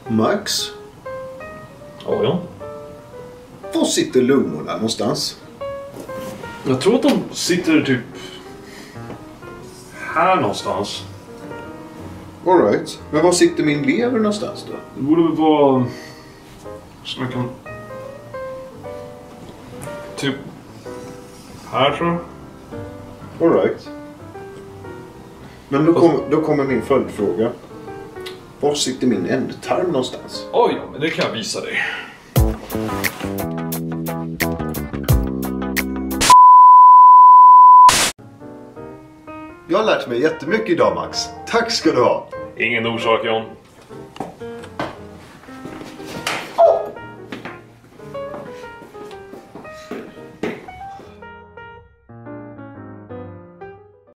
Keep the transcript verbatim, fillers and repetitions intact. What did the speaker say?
Max? Ja, ja. Var sitter lungorna någonstans? Jag tror att de sitter typ här någonstans. All right. Men var sitter min lever någonstans då? Det borde väl vara... Så man kan... Typ... Här tror jag. All right. Men då, kom, då kommer min följdfråga. Var sitter min ändtarm någonstans? Oj, ja, men det kan jag visa dig. Jag har lärt mig jättemycket idag, Max. Tack ska du ha. Ingen orsak, John.